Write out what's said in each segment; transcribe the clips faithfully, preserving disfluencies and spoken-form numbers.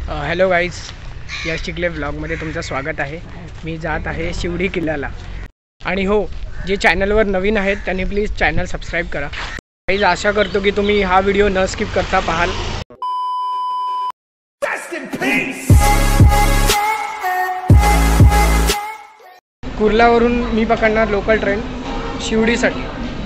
Hello guys, Yash Chikhale व्लॉगमध्ये तुमचं स्वागत आहे। मी जात आहे शिवडी किल्ल्याला आणि हो, जे चॅनलवर नवीन आहेत त्यांनी प्लीज चॅनल सबस्क्राईब करा। गाईज, आशा करतो की तुम्ही हा व्हिडिओ न स्किप करता पाहाल। कुर्लावरून मी पकडणार लोकल ट्रेन शिवडीसाठी।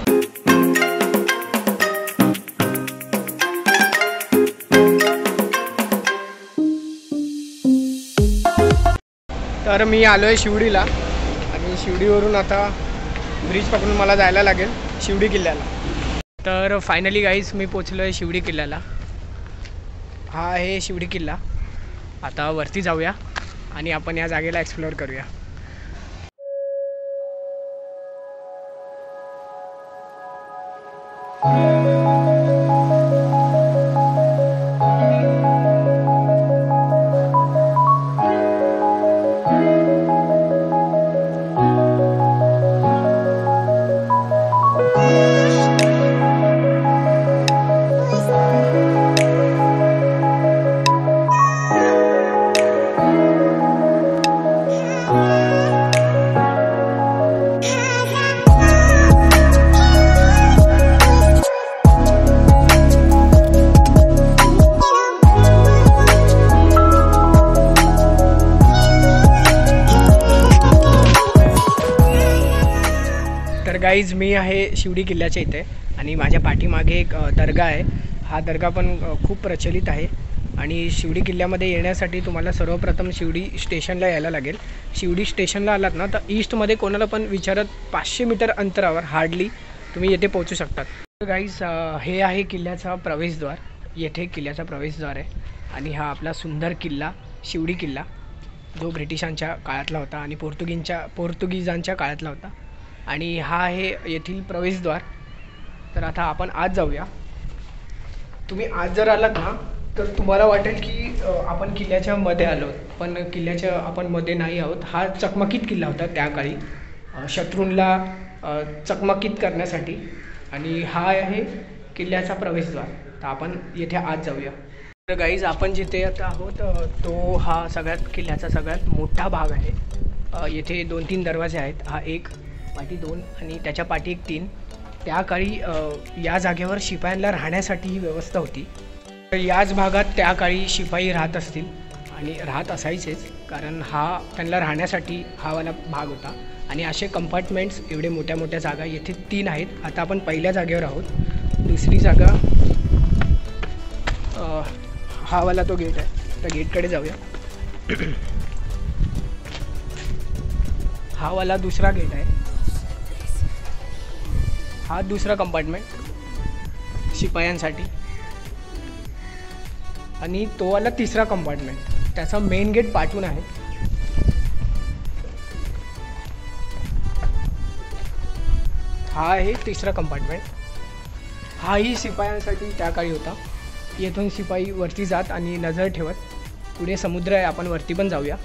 तर मी आलो आहे शिवडीला आणि शिवडीवरून आता ब्रिज पकडून मला जायला लागेल शिवडी किल्ल्याला। तर फायनली गाईज मी पोचलो आहे शिवडी किल्ल्याला। हा आहे शिवडी किल्ला। आता वरती जाऊया आणि आपण या जागेला एक्सप्लोअर करूया। तर गाईज, मी आहे शिवडी किल्ल्याच्या इथे आणि माझ्या पाठीमागे एक दर्गा आहे। हा दर्गा पण खूप प्रचलित आहे आणि शिवडी किल्ल्यामध्ये येण्यासाठी तुम्हाला सर्वप्रथम शिवडी स्टेशनला यायला लागेल। शिवडी स्टेशनला आलात ना तर ईस्टमध्ये कोणाला पण विचारत पाचशे मीटर अंतरावर हार्डली तुम्ही येथे पोहोचू शकतात। तर गाईज, हे आहे किल्ल्याचा प्रवेशद्वार। येथे किल्ल्याचा प्रवेशद्वार आहे आणि हा आपला सुंदर किल्ला शिवडी किल्ला, जो ब्रिटिशांच्या काळातला होता आणि पोर्तुगीजच्या पोर्तुगीजांच्या काळातला होता। आणि हा आहे येथील प्रवेशद्वार। तर आता आपण आज जाऊया। तुम्ही आज जर आलात ना तर तुम्हाला वाटेल की आपण किल्ल्याच्या मध्ये आलो, पण किल्ल्याच्या आपण मध्ये नाही आहोत। हा चकमकीत किल्ला होता त्या काळी, शत्रूंला चकमकीत करण्यासाठी। आणि हा आहे किल्ल्याचा प्रवेशद्वार। तर आपण येथे आज जाऊया। तर गाईज, आपण जिथे आता आहोत तो हा सगळ्यात किल्ल्याचा सगळ्यात मोठा भाग आहे। येथे दोन तीन दरवाजे आहेत। हा एक, पाठी दोन आणि त्याच्या पाठी एक तीन। त्या काळी या जागेवर शिपायांना राहण्यासाठी ही व्यवस्था होती। तर याच भागात त्या काळी शिपाई राहत असतील आणि राहत असायचेच, कारण हा त्यांना राहण्यासाठी हा वाला भाग होता। आणि असे कंपार्टमेंट्स, एवढे मोठ्या मोठ्या जागा येथे तीन आहेत। आता आपण पहिल्या जागेवर आहोत। दुसरी जागा हा वाला तो गेट आहे, त्या गेटकडे जाऊया। हा वाला दुसरा गेट आहे। हा दुसरा कंपार्टमेंट शिपायांसाठी आणि तो वाला तिसरा कंपार्टमेंट, त्याचा मेन गेट पाठून आहे। हा आहे तिसरा कंपार्टमेंट। हाही शिपायांसाठी त्या काळी होता। येथून शिपाई वरती जात आणि नजर ठेवत। पुढे समुद्र आहे, आपण वरती पण जाऊया।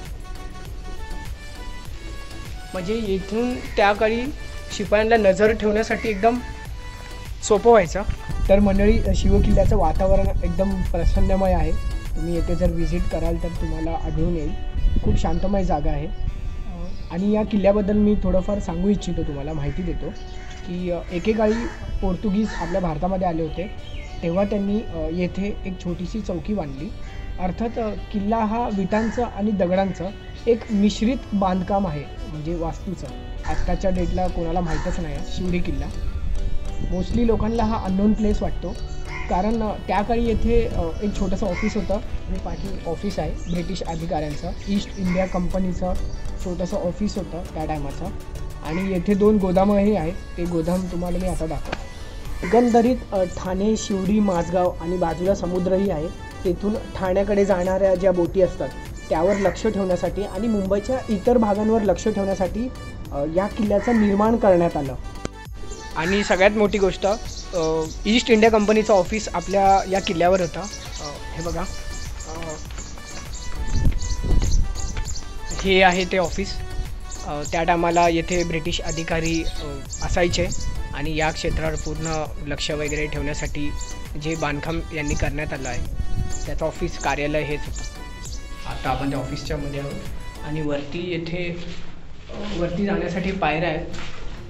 म्हणजे येथून त्या काळी शिपायांना नजर ठेवण्यासाठी एकदम सोपं व्हायचं। तर मंडळी, शिवकिल्ल्याचं वातावरण एकदम प्रसन्नमय आहे। तुम्ही येथे जर व्हिजिट कराल तर तुम्हाला आढळून येईल, खूप शांतमय जागा आहे। आणि या किल्ल्याबद्दल मी थोडंफार सांगू इच्छितो, तुम्हाला माहिती देतो की एकेकाळी पोर्तुगीज आपल्या भारतामध्ये आले होते, तेव्हा त्यांनी येथे एक छोटीशी चौकी बांधली। अर्थात किल्ला हा विटांचं आणि दगडांचं एक मिश्रित बांधकाम आहे, म्हणजे वास्तूचं। आत्ताच्या डेटला कोणाला माहीतच नाही आहे शिवडी किल्ला। मोस्टली लोकांना हा अननोन प्लेस वाटतो, कारण त्या काळी येथे एक छोटंसं ऑफिस होतं आणि पाठी ऑफिस आहे ब्रिटिश अधिकाऱ्यांचं। ईस्ट इंडिया कंपनीचं छोटंसं ऑफिस होतं त्या टायमाचं। आणि येथे दोन गोदामही आहेत, ते गोदाम तुम्हाला मी आता दाखवतो। एकंदरीत ठाणे, शिवडी, माझगाव आणि बाजूला समुद्रही आहे। तेथून ठाण्याकडे जाणाऱ्या ज्या बोटी असतात त्यावर लक्ष ठेवण्यासाठी आणि मुंबईच्या इतर भागांवर लक्ष ठेवण्यासाठी या किल्ल्याचं निर्माण करण्यात आलं। आणि सगळ्यात मोठी गोष्ट, ईस्ट इंडिया कंपनीचं ऑफिस आपल्या या किल्ल्यावर होतं। हे बघा, हे आहे ते ऑफिस। त्या टायमाला येथे ब्रिटिश अधिकारी असायचे आणि या क्षेत्रावर पूर्ण लक्ष वगैरे ठेवण्यासाठी जे बांधकाम यांनी करण्यात आलं आहे त्याचं ऑफिस कार्यालय हेच होतं. आता आपण त्या ऑफिसच्या मध्ये आहोत आणि वरती येथे वरती जाण्यासाठी पायऱ्या आहेत.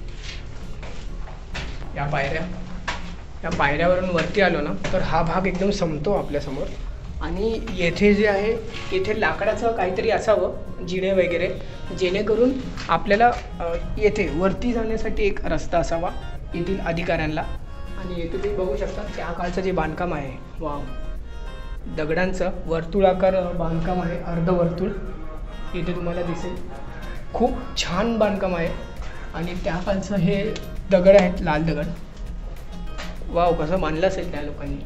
या पायऱ्या या पायऱ्यावरून वरती आलो ना तर हा भाग एकदम संपतो आपल्यासमोर. आणि येथे जे आहे येथे लाकडाचं काहीतरी असावं जिने वगैरे, जेणेकरून आपल्याला येथे वरती जाण्यासाठी एक रस्ता असावा येथील अधिकाऱ्यांना. आणि येथे तुम्ही बघू शकता त्या काळचं जे बांधकाम आहे, वा दगडांचं वर्तुळाकार बांधकाम आहे, अर्धवर्तुळ इथे तुम्हाला दिसेल. खूप छान बांधकाम आहे. आणि त्या काळचं हे दगड आहेत, लाल दगड. वाव, कसं बांधलं असेल त्या लोकांनी.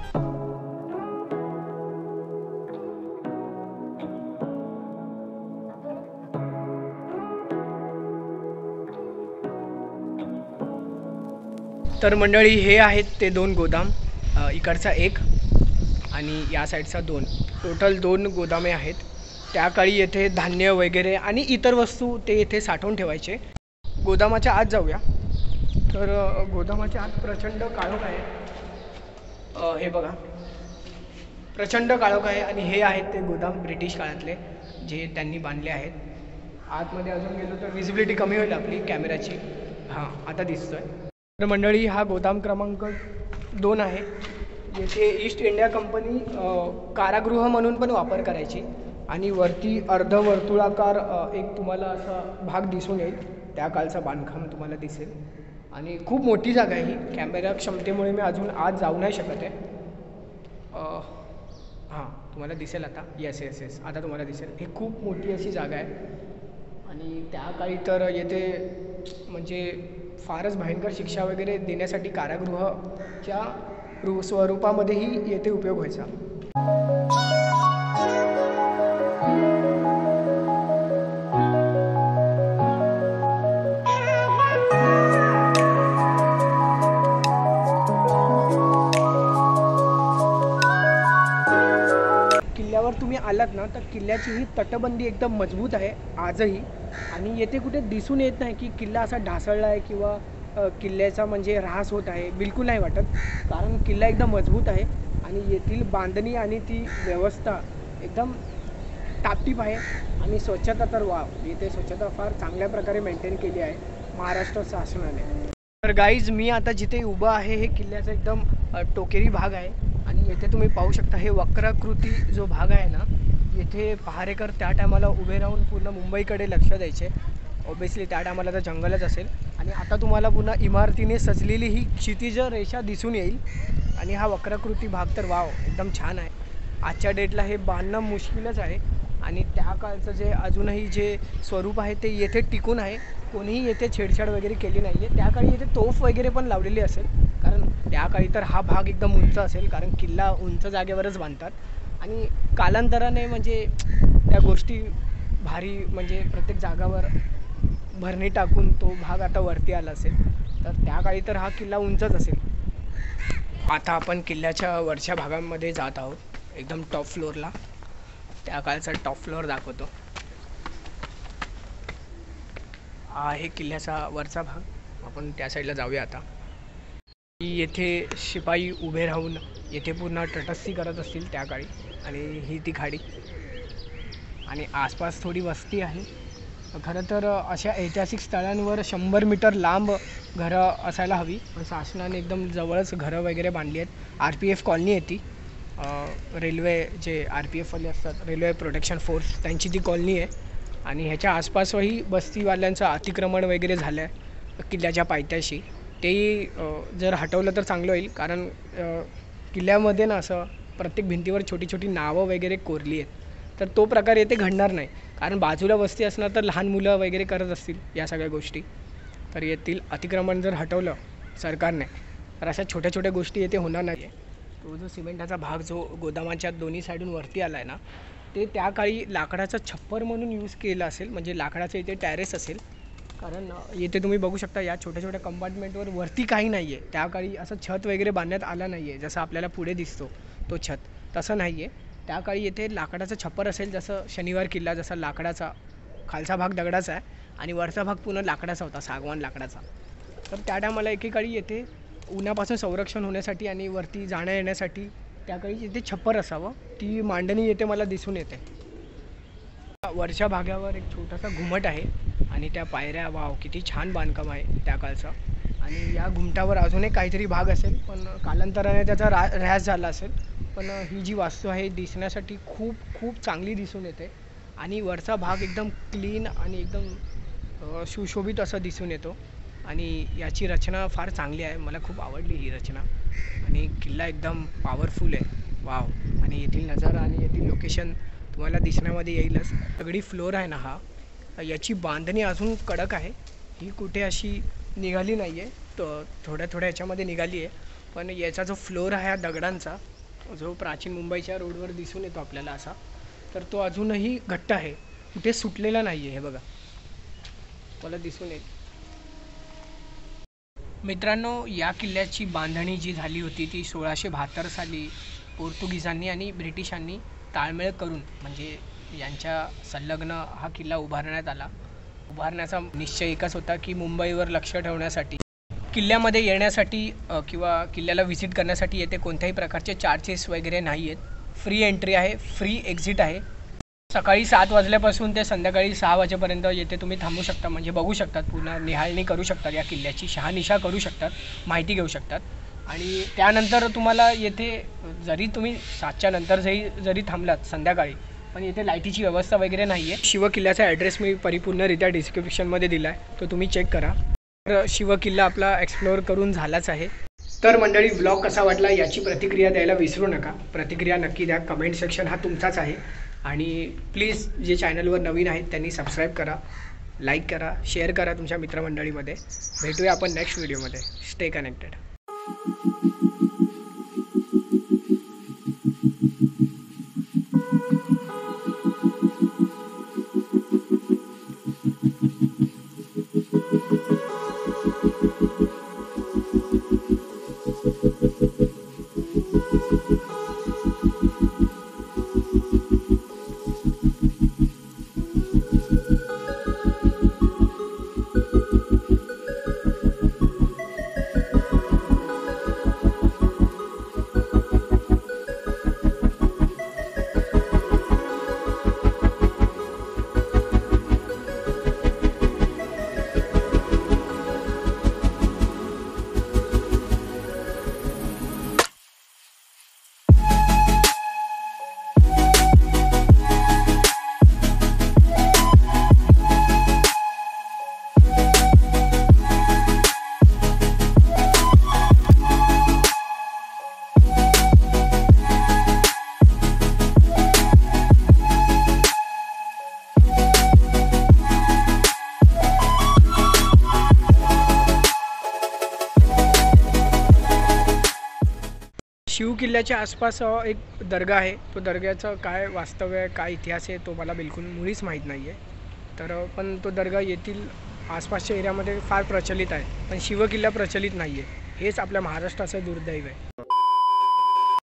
तर मंडळी, हे आहेत ते दोन गोदाम. इकडचा एक आणि या साईडचा दोन, टोटल दोन गोदामे आहेत. त्या काळी येथे धान्य वगैरे आणि इतर वस्तू ते येथे साठवून ठेवायचे. गोदामाच्या आत जाऊया. तर गोदामाच्या आत प्रचंड काळोख आहे. हे बघा, प्रचंड काळोख आहे. आणि हे आहेत ते गोदाम ब्रिटिश काळातले जे त्यांनी बांधले आहेत. आतमध्ये अजून गेलो तर विजिबिलिटी कमी होईल आपली कॅमेऱ्याची. हां, आता दिसतोय. तर मंडळी, हा गोदाम क्रमांक दोन आहे. येथे ईस्ट इंडिया कंपनी कारागृह म्हणून पण वापर करायची. आणि वरती अर्धवर्तुळाकार एक तुम्हाला असा भाग दिसून येईल, त्या काळचा बांधकाम तुम्हाला दिसेल. आणि खूप मोठी जागा आहे ही. कॅमेरा क्षमतेमुळे मी अजून आत जाऊ नाही शकत आहे. हां, तुम्हाला दिसेल आता. येस येस येस आता तुम्हाला दिसेल. ही खूप मोठी अशी जागा आहे. आणि त्या काळी तर येथे म्हणजे फारच भयंकर शिक्षा वगैरे देण्यासाठी कारागृहाच्या रु स्वरूपामध्येही येथे उपयोग व्हायचा. किल्ल्यावर तुम्ही आलात ना तर किल्ल्याची ही तटबंदी एकदम मजबूत आहे आजही. आणि येथे कुठे दिसून येत नाही की किल्ला असा ढासळला आहे किंवा किल्ल्याचा म्हणजे ऱ्हास होत आहे. बिलकुल नाही वाटत, कारण किल्ला एकदम मजबूत आहे. आणि येथील बांधणी आणि ती व्यवस्था एकदम टापटीप आहे. आणि स्वच्छता तर वा, येथे स्वच्छता फार चांगल्या प्रकारे मेंटेन केली आहे महाराष्ट्र शासनाने. तर गाईज, मी आता जिथे उभा आहे हे किल्ल्याचा एकदम टोकेरी भाग आहे. आणि येथे तुम्ही पाहू शकता हे वक्राकृती जो भाग आहे ना, येथे पहारेकर त्या टायमाला उभे राहून पूर्ण मुंबईकडे लक्ष द्यायचे. ऑब्वियसली त्या टायमाला तर जंगलच असेल. आणि आता तुम्हाला पुन्हा इमारतीने सजलेली ही क्षितिज रेषा दिसून येईल. आणि हा वक्राकृती भाग तर वाव, एकदम छान आहे. आजच्या डेटला हे बांधणं मुश्किलच आहे. आणि त्या काळचं जे अजूनही जे स्वरूप आहे ते येथे टिकून आहे. कोणीही येथे छेडछाड वगैरे केली नाही आहे. त्या काळी येथे तोफ वगैरे पण लावलेली असेल, कारण त्या काळी तर हा भाग एकदम उंच असेल, कारण किल्ला उंच जागेवरच बांधतात. आणि कालांतराने म्हणजे त्या गोष्टी भारी म्हणजे प्रत्येक जागावर भरणी टाकून तो भाग आता वरती आला असेल. तर त्या काळी तर हा किल्ला उंचच असेल. आता आपण किल्ल्याच्या वरच्या भागामध्ये जात आहोत, एकदम टॉप फ्लोअरला. त्या काळचा टॉप फ्लोअर दाखवतो. हा आहे किल्ल्याचा वरचा भाग. आपण त्या साईडला जाऊया आता. येथे शिपाई उभे राहून येथे पूर्ण तटस्थी करत असतील त्या काळी. आणि ही ती खाडी आणि आसपास थोडी वस्ती आहे. खरं तर अशा ऐतिहासिक स्थळांवर शंभर मीटर लांब घरं असायला हवी, पण शासनाने एकदम जवळच घरं वगैरे बांधली आहेत. आर पी एफ कॉलनी आहे ती. रेल्वे जे आर पी एफवाले असतात, रेल्वे प्रोटेक्शन फोर्स, त्यांची ती कॉलनी आहे. आणि ह्याच्या आसपासही बस्तीवाल्यांचं अतिक्रमण वगैरे झालं आहे किल्ल्याच्या पायथ्याशी. तेही जर हटवलं तर चांगलं होईल, कारण किल्ल्यामध्ये ना असं प्रत्येक भिंतीवर छोटी छोटी नावं वगैरे कोरली आहेत. तर तो प्रकार येथे घडणार नाही, कारण बाजूला वस्ती असणार तर लहान मुलं वगैरे करत असतील या सगळ्या गोष्टी. तर येथील अतिक्रमण जर हटवलं सरकारने तर अशा छोट्या छोट्या गोष्टी येथे होणार नाही. तो जो सिमेंटाचा भाग जो गोदामाच्या दोन्ही साईडून वरती आला आहे ना, ते त्या काळी लाकडाचा छप्पर म्हणून यूज केला असेल, म्हणजे लाकडाचं इथे टॅरेस असेल. कारण येथे तुम्ही बघू शकता या छोट्या छोट्या कंपार्टमेंटवर वरती काही नाही आहे. त्या काळी असं छत वगैरे बांधण्यात आलं नाही आहे, जसं आपल्याला पुढे दिसतो तो छत, तसं नाही आहे. त्या काळी येथे लाकडाचं छप्पर असेल, जसं शनिवार किल्ला जसा लाकडाचा, खालचा भाग दगडाचा आहे आणि वरचा भाग पुन्हा लाकडाचा होता, सागवान लाकडाचा. तर त्या टायमाला एकेकाळी येथे उन्हापासून संरक्षण होण्यासाठी आणि वरती जाण्या येण्यासाठी त्या काळी इथे छप्पर असावं, ती मांडणी येते मला दिसून येते. वरच्या भागावर एक छोटासा घुमट आहे आणि त्या पायऱ्या, वाव किती छान बांधकाम आहे त्या काळचं. आणि या घुमटावर अजून एक काहीतरी भाग असेल, पण कालांतराने त्याचा रा ऱ्हास झाला असेल. पण ही जी वास्तू आहे दिसण्यासाठी खूप खूप चांगली दिसून येते आणि वरचा भाग एकदम क्लीन आणि एकदम सुशोभित असं दिसून येतो. आणि याची रचना फार चांगली आहे, मला खूप आवडली ही रचना. आणि किल्ला एकदम पॉवरफुल आहे, वाव. आणि येथील नजारा आणि येथील लोकेशन तुम्हाला दिसण्यामध्ये येईलच. सगळी फ्लोर आहे ना, हा याची बांधणी अजून कडक आहे, ही कुठे अशी निघाली नाही आहे, तर थोड्या थोड्या याच्यामध्ये निघाली आहे. पण याचा जो फ्लोर आहे हा दगडांचा, जो प्राचीन मुंबईच्या रोडवर दिसून येतो आपल्याला असा, तर तो अजूनही घट्ट आहे, कुठे सुटलेला नाही आहे. हे बघा, मला दिसून येईल. मित्रांनो, या किल्ल्याची बांधणी जी झाली होती ती सोळाशे बहात्तर साली पोर्तुगीजांनी आणि ब्रिटिशांनी ताळमेळ करून, म्हणजे यांच्या संलग्न हा किल्ला उभारण्यात आला. उभारण्याचा निश्चय एकच होता की मुंबईवर लक्ष ठेवण्यासाठी, किल्ल्यामध्ये येण्यासाठी किंवा किल्ल्याला व्हिजिट करण्यासाठी येथे कोणत्याही प्रकारचे चार्जेस वगैरे नाही आहेत. फ्री एंट्री आहे, फ्री एक्झिट आहे. सकाळी सात वाजल्यापासून ते संध्याकाळी सहा वाजेपर्यंत येथे तुम्ही थांबू शकता, म्हणजे बघू शकतात, पुन्हा निहाळणी करू शकतात, या किल्ल्याची शहानिशा करू शकतात, माहिती घेऊ शकतात. आणि त्यानंतर तुम्हाला येथे जरी तुम्ही सातच्या नंतर जरी जरी थांबलात संध्याकाळी, पण येथे लाईटीची व्यवस्था वगैरे नाही आहे. शिवकिल्ल्याचा ॲड्रेस मी परिपूर्णरित्या डिस्क्रिप्शनमध्ये दिला आहे, तो तुम्ही चेक करा. तर शिवकिल्ला आपला एक्सप्लोअर करून झालाच आहे. तर मंडळी, व्लॉग कसा वाटला याची प्रतिक्रिया द्यायला विसरू नका. प्रतिक्रिया नक्की द्या, कमेंट सेक्शन हा तुमचाच आहे. आणि प्लीज जे चॅनलवर नवीन आहेत त्यांनी सबस्क्राईब करा, लाईक करा, शेअर करा तुमच्या मित्रमंडळीमध्ये. भेटूया आपण नेक्स्ट व्हिडिओमध्ये. Stay connected. शिव किल्ल्याच्या आसपास एक दर्गा आहे, तो दर्ग्याचं काय वास्तव्य आहे, काय इतिहास आहे, तो मला बिलकुल मुळीच माहीत नाही आहे. तर पण तो दर्गा येथील आसपासच्या एरियामध्ये फार प्रचलित आहे, पण शिवकिल्ला प्रचलित नाही आहे. हेच आपल्या महाराष्ट्राचं दुर्दैव आहे.